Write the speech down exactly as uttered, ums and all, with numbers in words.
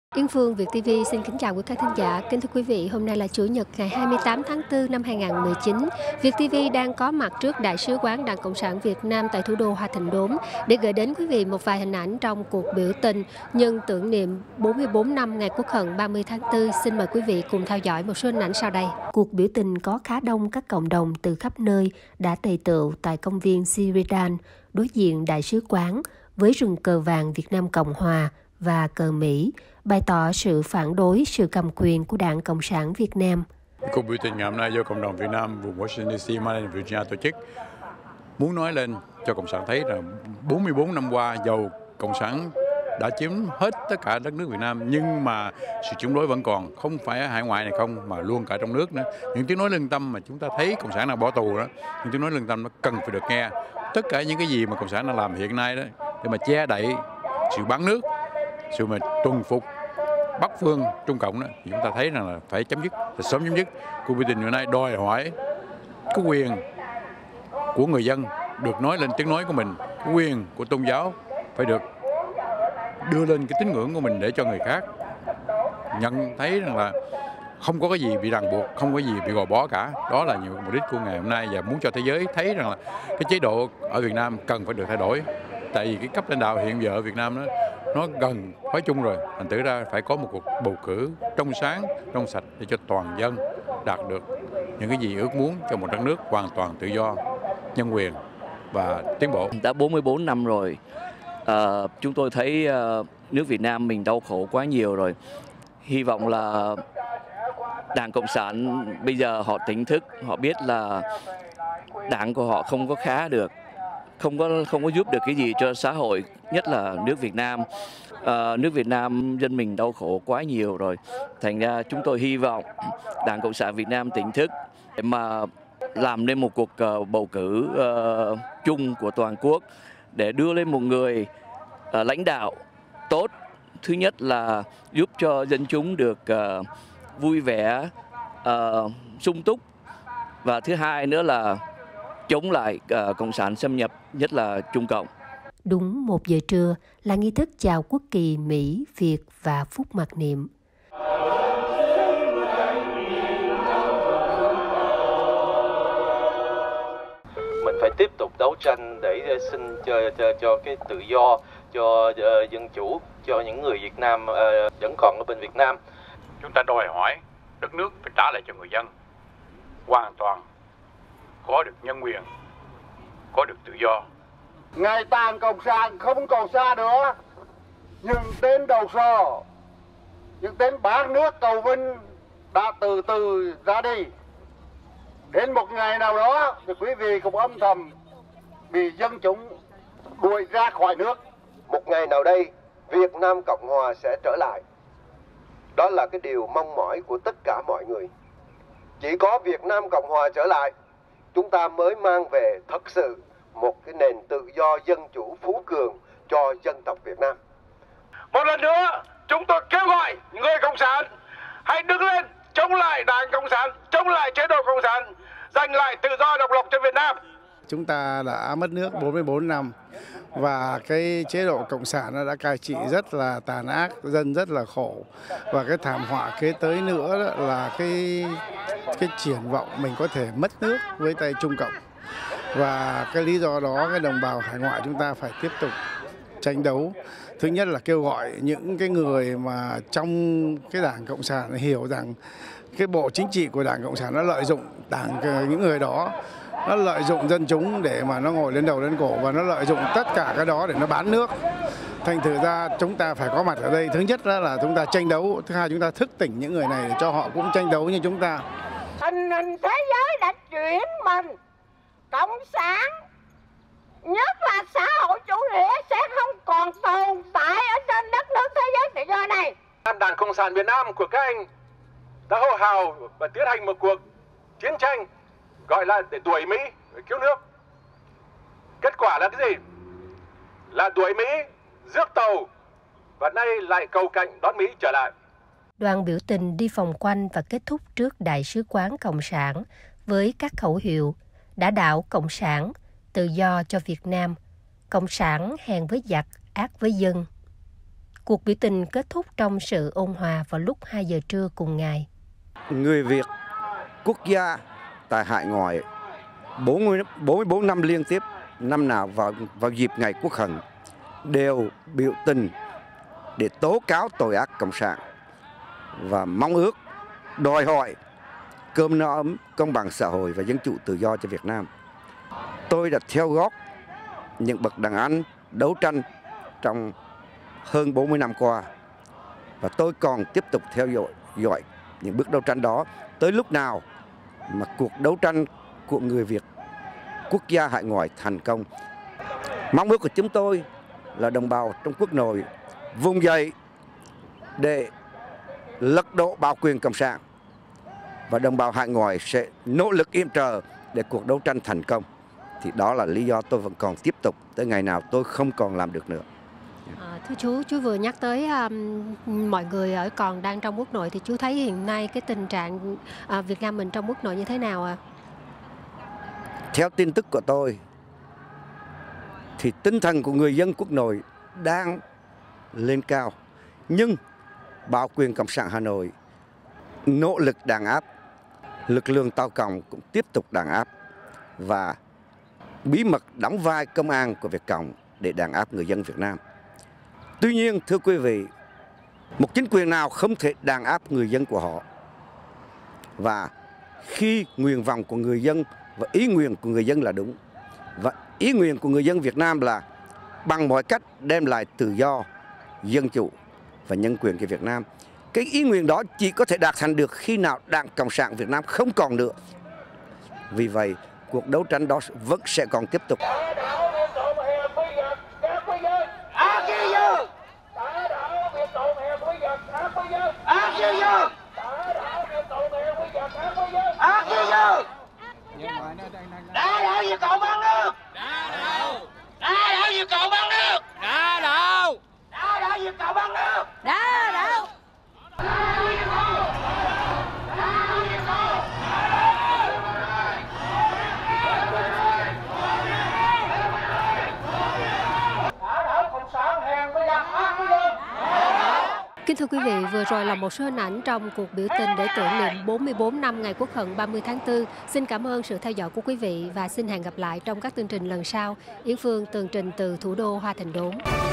Yên Phương, Việt ti vi xin kính chào quý khán thính giả. Kính thưa quý vị, hôm nay là Chủ nhật ngày hai mươi tám tháng tư năm hai nghìn không trăm mười chín. Việt ti vi đang có mặt trước Đại sứ quán Đảng Cộng sản Việt Nam tại thủ đô Hoa Thịnh Đốn để gửi đến quý vị một vài hình ảnh trong cuộc biểu tình nhân tưởng niệm bốn mươi tư năm ngày Quốc hận ba mươi tháng tư. Xin mời quý vị cùng theo dõi một số hình ảnh sau đây. Cuộc biểu tình có khá đông các cộng đồng từ khắp nơi đã tề tựu tại công viên Sheridan đối diện Đại sứ quán với rừng cờ vàng Việt Nam Cộng Hòa và cờ Mỹ, bày tỏ sự phản đối sự cầm quyền của Đảng Cộng sản Việt Nam. Cuộc biểu tình ngày hôm nay do cộng đồng Việt Nam vùng Washington đê xê, Maryland, Virginia tổ chức muốn nói lên cho Cộng sản thấy rằng bốn mươi tư năm qua, dầu Cộng sản đã chiếm hết tất cả đất nước Việt Nam, nhưng mà sự chống đối vẫn còn, không phải ở hải ngoại này không, mà luôn cả trong nước nữa. Những tiếng nói lương tâm mà chúng ta thấy Cộng sản đang bỏ tù đó, những tiếng nói lương tâm nó cần phải được nghe. Tất cả những cái gì mà Cộng sản đang làm hiện nay đó, để mà che đậy sự bán nước, sự mà tuần phục Bắc phương Trung Cộng đó, chúng ta thấy rằng là phải chấm dứt, là sớm chấm dứt. Cuộc biểu tình hôm nay đòi hỏi cái quyền của người dân được nói lên tiếng nói của mình, cái quyền của tôn giáo phải được đưa lên cái tín ngưỡng của mình để cho người khác nhận thấy rằng là không có cái gì bị ràng buộc, không có gì bị gò bó cả. Đó là những mục đích của ngày hôm nay, và muốn cho thế giới thấy rằng là cái chế độ ở Việt Nam cần phải được thay đổi. Tại vì cái cấp lãnh đạo hiện giờ ở Việt Nam đó, nó gần nói chung rồi, thành thử ra phải có một cuộc bầu cử trong sáng, trong sạch để cho toàn dân đạt được những cái gì ước muốn cho một đất nước hoàn toàn tự do, nhân quyền và tiến bộ. Đã bốn mươi tư năm rồi, à, chúng tôi thấy à, nước Việt Nam mình đau khổ quá nhiều rồi. Hy vọng là Đảng Cộng sản bây giờ họ tỉnh thức, họ biết là đảng của họ không có khá được, không có không có giúp được cái gì cho xã hội, nhất là nước Việt Nam. À, nước Việt Nam dân mình đau khổ quá nhiều rồi. Thành ra chúng tôi hy vọng Đảng Cộng sản Việt Nam tỉnh thức để mà làm nên một cuộc uh, bầu cử uh, chung của toàn quốc để đưa lên một người uh, lãnh đạo tốt. Thứ nhất là giúp cho dân chúng được uh, vui vẻ, uh, sung túc, và thứ hai nữa là chống lại uh, Cộng sản xâm nhập, nhất là Trung Cộng. Đúng một giờ trưa là nghi thức chào quốc kỳ Mỹ, Việt và phút mặc niệm. Mình phải tiếp tục đấu tranh để xin cho, cho, cho cái tự do, cho uh, dân chủ, cho những người Việt Nam uh, vẫn còn ở bên Việt Nam. Chúng ta đòi hỏi đất nước phải trả lại cho người dân, hoàn toàn có được nhân quyền, có được tự do. Ngày tàn Cộng sản không còn xa nữa, nhưng tên đầu sò, những tên bán nước cầu vinh đã từ từ ra đi. Đến một ngày nào đó thì quý vị cũng âm thầm bị dân chúng đuổi ra khỏi nước. Một ngày nào đây, Việt Nam Cộng Hòa sẽ trở lại. Đó là cái điều mong mỏi của tất cả mọi người. Chỉ có Việt Nam Cộng Hòa trở lại, chúng ta mới mang về thật sự một cái nền tự do dân chủ phú cường cho dân tộc Việt Nam. Một lần nữa, chúng tôi kêu gọi người Cộng sản hãy đứng lên chống lại Đảng Cộng sản, chống lại chế độ Cộng sản, giành lại tự do độc lập cho Việt Nam. Chúng ta đã mất nước bốn mươi tư năm và cái chế độ Cộng sản nó đã cai trị rất là tàn ác, dân rất là khổ, và cái thảm họa kế tới nữa đó là cái cái triển vọng mình có thể mất nước với tay Trung Cộng. Và cái lý do đó cái đồng bào hải ngoại chúng ta phải tiếp tục tranh đấu. Thứ nhất là kêu gọi những cái người mà trong cái Đảng Cộng sản hiểu rằng cái bộ chính trị của Đảng Cộng sản nó lợi dụng đảng những người đó, nó lợi dụng dân chúng để mà nó ngồi lên đầu lên cổ, và nó lợi dụng tất cả cái đó để nó bán nước. Thành thử ra chúng ta phải có mặt ở đây. Thứ nhất là chúng ta tranh đấu, thứ hai chúng ta thức tỉnh những người này để cho họ cũng tranh đấu như chúng ta. Tình hình thế giới đã chuyển mình, Cộng sản, nhất là xã hội chủ nghĩa sẽ không còn tồn tại ở trên đất nước thế giới tự do này. Đảng Cộng sản Việt Nam của các anh đã hô hào và tiến hành một cuộc chiến tranh gọi là để đuổi Mỹ, để cứu nước. Kết quả là cái gì? Là đuổi Mỹ, rước tàu, và nay lại cầu cạnh đón Mỹ trở lại. Đoàn biểu tình đi vòng quanh và kết thúc trước Đại sứ quán Cộng sản với các khẩu hiệu đã đạo Cộng sản, tự do cho Việt Nam, Cộng sản hèn với giặc, ác với dân. Cuộc biểu tình kết thúc trong sự ôn hòa vào lúc hai giờ trưa cùng ngày. Người Việt quốc gia tại hải ngoại bốn mươi bốn năm liên tiếp, năm nào vào vào dịp ngày Quốc hận đều biểu tình để tố cáo tội ác cộng sản và mong ước đòi hỏi cơm no ấm, công bằng xã hội và dân chủ tự do cho Việt Nam. Tôi đã theo gót những bậc đàn anh đấu tranh trong hơn bốn mươi năm qua, và tôi còn tiếp tục theo dõi, dõi những bước đấu tranh đó tới lúc nào mà cuộc đấu tranh của người Việt quốc gia hải ngoại thành công. Mong ước của chúng tôi là đồng bào trong quốc nội vùng dậy để lật đổ bạo quyền cộng sản, và đồng bào hải ngoại sẽ nỗ lực yểm trợ để cuộc đấu tranh thành công. Thì đó là lý do tôi vẫn còn tiếp tục tới ngày nào tôi không còn làm được nữa. À, thưa chú, chú vừa nhắc tới um, mọi người ở còn đang trong quốc nội, thì chú thấy hiện nay cái tình trạng uh, Việt Nam mình trong quốc nội như thế nào ạ? À? Theo tin tức của tôi thì tinh thần của người dân quốc nội đang lên cao, nhưng bạo quyền cộng sản Hà Nội nỗ lực đàn áp, lực lượng Tàu Cộng cũng tiếp tục đàn áp và bí mật đóng vai công an của Việt Cộng để đàn áp người dân Việt Nam. Tuy nhiên, thưa quý vị, một chính quyền nào không thể đàn áp người dân của họ. Và khi nguyện vọng của người dân và ý nguyện của người dân là đúng, và ý nguyện của người dân Việt Nam là bằng mọi cách đem lại tự do, dân chủ và nhân quyền cho Việt Nam. Cái ý nguyện đó chỉ có thể đạt thành được khi nào Đảng Cộng sản Việt Nam không còn nữa. Vì vậy, cuộc đấu tranh đó vẫn sẽ còn tiếp tục. Đá đảo Việt Cộng bắn nước. Đá đảo. Đá đảo Việt Cộng bắn nước. Đá đảo. Đá đảo Việt Cộng bắn nước. Đá đảo. Kính thưa quý vị, vừa rồi là một số hình ảnh trong cuộc biểu tình để tưởng niệm bốn mươi bốn năm ngày Quốc hận ba mươi tháng tư. Xin cảm ơn sự theo dõi của quý vị và xin hẹn gặp lại trong các chương trình lần sau. Yến Phương tường trình từ thủ đô Hoa Thành Đốn.